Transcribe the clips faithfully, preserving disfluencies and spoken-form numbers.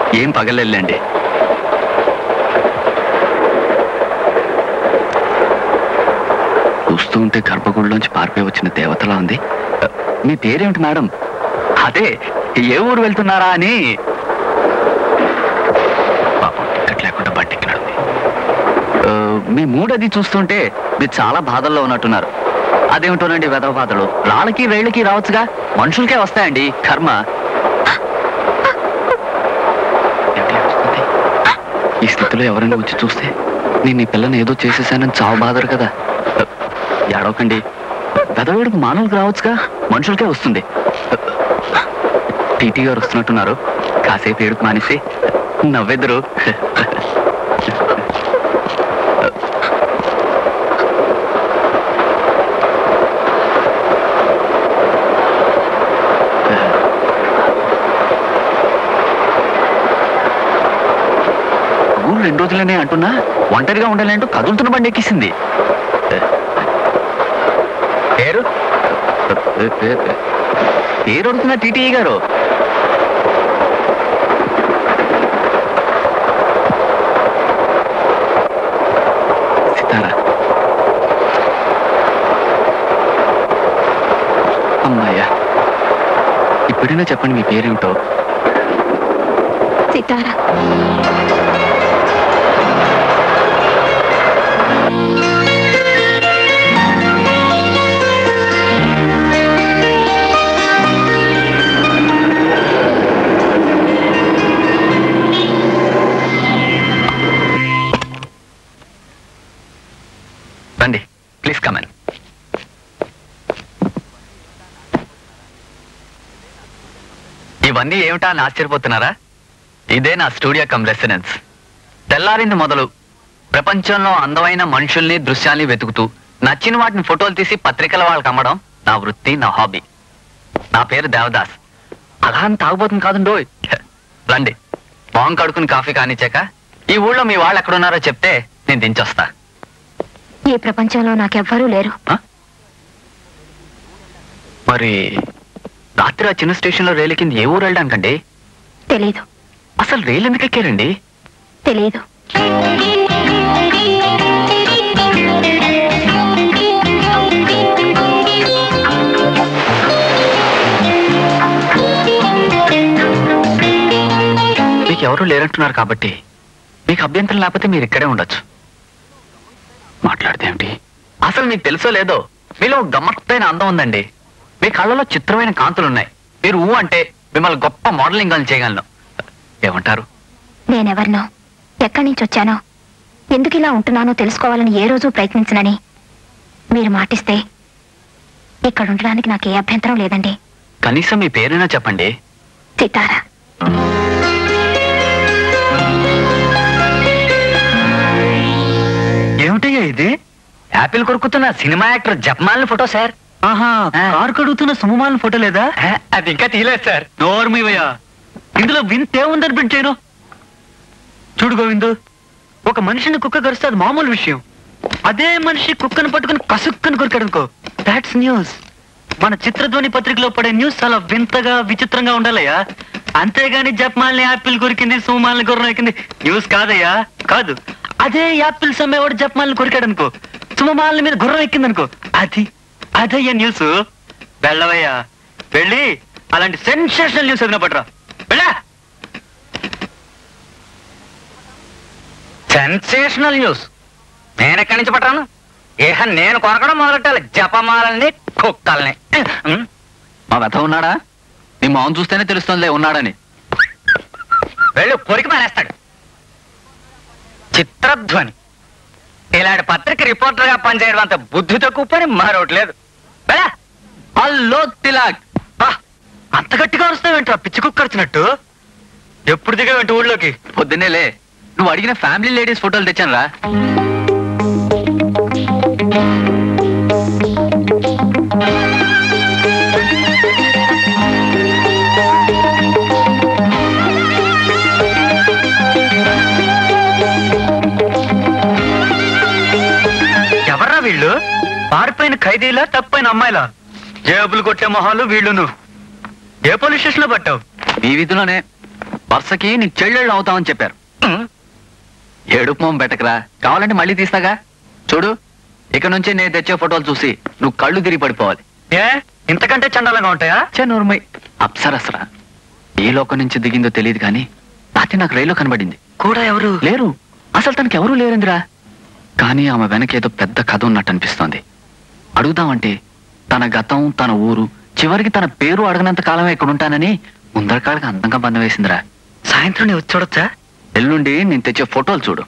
ఏం పగలెళ్ళండి. చూస్తూ ఉంటే గర్భగుడిలోంచి పారిపోయి వచ్చిన దేవతలా ఉంది. మీ పేరేమిటి మేడం? అదే ఏ ఊరు వెళ్తున్నారా అని. పాపం టికెట్ లేకుండా బండి ఎక్కినాడు. మీ మూడు అది చూస్తుంటే మీరు చాలా బాధల్లో ఉన్నట్టున్నారు. అదేమిటోనండి వెధవ బాధలు. రాళ్ళకి వేళ్ళకి రావచ్చుగా, మనుషులకే వస్తాయండి కర్మ. ఈ స్థితిలో ఎవరైనా వచ్చి చూస్తే నేను నీ పిల్లని ఏదో చేసేసానని చావు బాధరు కదా. ఏడవకండి, పెదవేడుకు మానవులకు రావచ్చుగా, మనుషులకే వస్తుంది. టీటీ గారు వస్తున్నట్టున్నారు, కాసేపు ఏడుపు మానేసి నవ్వెదురు. ఊరు రెండు రోజులనే అంటున్నా ఒంటరిగా ఉండాలంటూ కదులుతున్న బండి ఎక్కిసింది. పేరు పేరు అడుగుతున్నా టీటీ గారు. సితారా. అమ్మాయ్యా, ఇప్పుడైనా చెప్పండి మీ పేరేమిటో. సితారా. రండి, ప్లీజ్ కమన్. ఇవన్నీ ఏమిటా అని ఆశ్చర్యపోతున్నారా? ఇదే నా స్టూడియో కమ్ రెసిడెన్స్. తెల్లారింది మొదలు ప్రపంచంలో అందమైన మనుషుల్ని దృశ్యాల్ని వెతుకుతూ నచ్చిన వాటిని ఫోటోలు తీసి పత్రికల వాళ్ళకి అమ్మడం నా వృత్తి, నా హాబీ. నా పేరు దేవదాస్. అలా అని తాగుబోతుంది కాదుండో. రండి, బాంగ్ కడుకుని కాఫీ కానిచ్చాక ఈ ఊళ్ళో మీ వాళ్ళు ఎక్కడున్నారో చెప్తే నేను దించొస్తా. ఈ ప్రపంచంలో నాకెవ్వరూ లేరు. మరి రాత్రి ఆ చిన్న స్టేషన్లో రైలు కింద ఏ ఊరు వెళ్ళడానికండి? తెలీదు. అసలు రైలు ఎందుకు ఎక్కారండి? తెలీదు. మీకు ఎవరూ లేరంటున్నారు కాబట్టి మీకు అభ్యంతరం లేకపోతే మీరు ఇక్కడే ఉండొచ్చు. మాట్లాడితే ఏమిటి? అసలు మీకు తెలుసో లేదో, మీలో గమ్మత్తైన అందం ఉందండి. మీ కళ్ళలో చిత్రమైన కాంతులున్నాయి. మీరు ఊ అంటే మిమ్మల్ని గొప్ప మోడలింగ్ అని చేయగలను. ఏమంటారు? నేనెవరినో, ఎక్కడి నుంచి వచ్చానో, ఎందుకు ఇలా ఉంటున్నానో తెలుసుకోవాలని ఏ రోజు ప్రయత్నించనని మీరు మాటిస్తే ఇక్కడ ఉండడానికి నాకు ఏ అభ్యంతరం లేదండి. కనీసం మీ పేరైనా చెప్పండి. సితారా. ఏమిటయ్యా ఇది? యాపిల్ కొరుకుతున్న సినిమా యాక్టర్ జపమాలిన ఫోటో సార్. ఆహా, కారు కడుగుతున్న సుమమాలిన ఫోటో లేదా? అది ఇంకా తీయలేదు సార్. నోర్మివయ్యా, ఇందులో వింతే ఉందని పెంచాను. చూడు గోవిందు, ఒక మనిషిని కుక్క కరిస్తే అది మామూలు విషయం. అదే మనిషి కుక్కను పట్టుకుని కసుక్కని కొరికాడనుకో, దాట్స్ న్యూస్. మన చిత్రధ్వని పత్రికలో పడే న్యూస్ చాలా వింతగా విచిత్రంగా ఉండాలయ్యా. అంతేగాని జపమాలిని యాపిల్ కొరికింది, సుమమాలిని గుర్రం ఎక్కింది న్యూస్ కాదయ్యా, కాదు. అదే యాపిల్ సమ్మేవాడు జపమాలిని కొరికాడనుకో, సుమమాలిని మీద గుర్రం ఎక్కిందనుకో, అది అదయ్యా న్యూస్. వెళ్ళవయ్యా, వెళ్ళి అలాంటి సెన్సేషనల్ న్యూస్ ఏదైనా పట్టరా. వెళ్ళా. సెన్సేషనల్ న్యూస్ నేను ఎక్కడి నుంచి పట్టాను? ఏహ, నేను కొరకడం మొదలెట్టాలి జపమాలని కుక్కల్ని. మా వెత ఉన్నాడా? నీ మొహం చూస్తేనే తెలుస్తుందిలే ఉన్నాడని. వెళ్ళు, పొరికి మానేస్తాడు. చిత్రధ్వని ఇలాంటి పత్రిక రిపోర్టర్ గా పనిచేయడం అంత బుద్ధి తక్కువ పని మరొకటి లేదు. హలో తిలాక్, అంత గట్టిగా వస్తావేంట్రా పిచ్చి కుక్క వచ్చినట్టు? ఎప్పుడు దిగావేంటి ఊళ్ళోకి? పొద్దున్నేలే, నువ్వు అడిగిన ఫ్యామిలీ లేడీస్ ఫోటోలు తెచ్చాను రా. ఎవర్రా వీళ్ళు? పారిపోయిన ఖైదీలా, తప్పైన అమ్మాయిలా? జేబులు కొట్టే మొహాలు వీళ్ళును. ఏ పోలీస్ స్టేషన్ లో పట్టావు? ఈ వీధిలోనే. వరుసకి నీకు చెల్లెళ్ళు అవుతామని చెప్పారు. ఏడుపు మొహం పెట్టకరా, కావాలంటే మళ్ళీ తీస్తాగా. చూడు, ఇక నుంచి నేను తెచ్చే ఫోటోలు చూసి నువ్వు కళ్ళు తిరిగి పడిపోవాలి. ఏ ఇంతకంటే చండాలంగా ఉంటాయా? నోర్మై, అప్సరసరా ఏ లోకం నుంచి దిగిందో తెలియదు కానీ రాత్రి నాకు రైల్లో కనబడింది. కూడా ఎవరు లేరు, అసలు తనకి ఎవరూ లేరందిరా. కానీ ఆమె వెనక ఏదో పెద్ద కథ ఉన్నట్టు అనిపిస్తోంది. అడుగుదామంటే తన గతం, తన ఊరు, చివరికి తన పేరు అడగనంత కాలమే ఇక్కడ ఉంటానని ముందరకాళ్ళకి అందంగా బంధం వేసిందిరా. సాయంత్రం నేను వచ్చి చూడొచ్చా? ఎల్లుండి నేను తెచ్చే ఫోటోలు చూడు.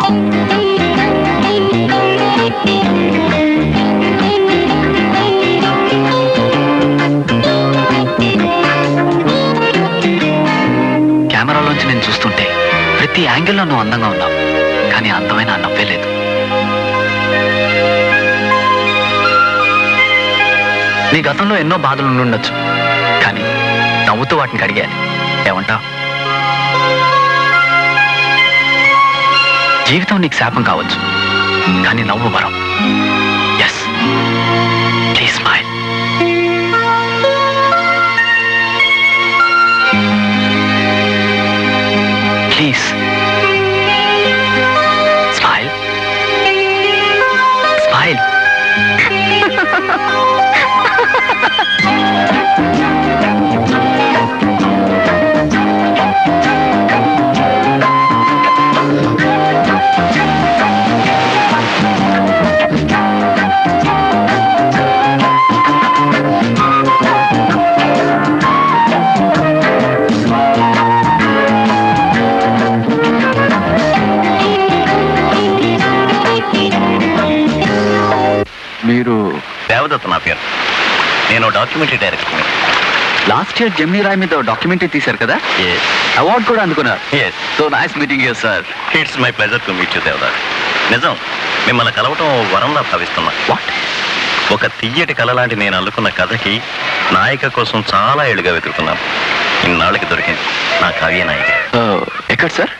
కెమెరాలోంచి నేను చూస్తుంటే ప్రతి యాంగిల్లో నువ్వు అందంగా ఉన్నావు, కానీ అందమైన నవ్వే లేదు. నీ గతంలో ఎన్నో బాధలు ఉండుండొచ్చు, కానీ నవ్వుతూ వాటిని కడిగేయాలి. ఏమంటావు? జీవితం నీకు శాపం కావచ్చు, కానీ నవ్వు వరం. Yes, please smile. Please smile. Smile. మీరు దేవదత్త నా పేరు. నేను documentary director. Last year Gemini Roy మీద డాక్యుమెంటరీ తీశారు కదా, అవార్డు కూడా అందుకున్నారు. So nice meeting you sir. It's my pleasure to meet you Devdas. నిజం, మిమ్మల్ని కలవటం వరంలా భావిస్తున్నా. వాట్? ఒక తియ్యటి కళ లాంటి నేను అల్లుకున్న కథకి నాయిక కోసం చాలా ఏళ్ళుగా వెతుకుతున్నాను. ఇన్నాళ్ళకి దొరికింది నా కావ్య నాయిక. ఎక్కడ సార్?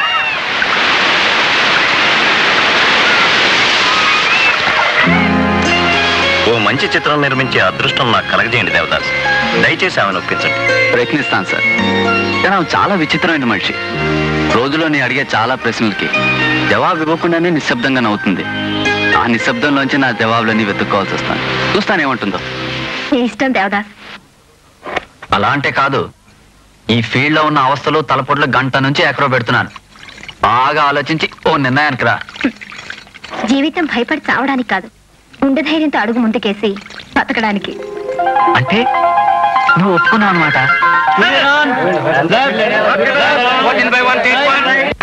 ఓ మంచి చిత్రం నిర్మించే అదృష్టం నాకు కలగజేయండి దేవదాస్. దయచేసి ఆమెను ఒప్పించండి. ప్రయత్నిస్తాను సార్. కానీ ఆమె చాలా విచిత్రమైన మనిషి. రోజులో నేను అడిగే చాలా ప్రశ్నలకి జవాబు ఇవ్వకుండానే నిశ్శబ్దంగా నవ్వుతుంది. ఆ నిశ్శబ్దంలోంచి నా జవాబులన్నీ వెతుక్కోవాల్సి వస్తాను. చూస్తానేమంటుందో. ఇష్టం దేవదాస్. అలా అంటే కాదు, ఈ ఫీల్డ్ లో ఉన్న అవస్థలు తలపొట్లు గంట నుంచి ఎక్కడో పెడుతున్నాను. బాగా ఆలోచించి ఓ నిర్ణయానికి రా. జీవితం భయపడి చావడానికి కాదు, గుండె ధైర్యంతో అడుగు ముందుకేసి బతకడానికి. అంటే నువ్వు ఒప్పుకున్నావు అనమాట.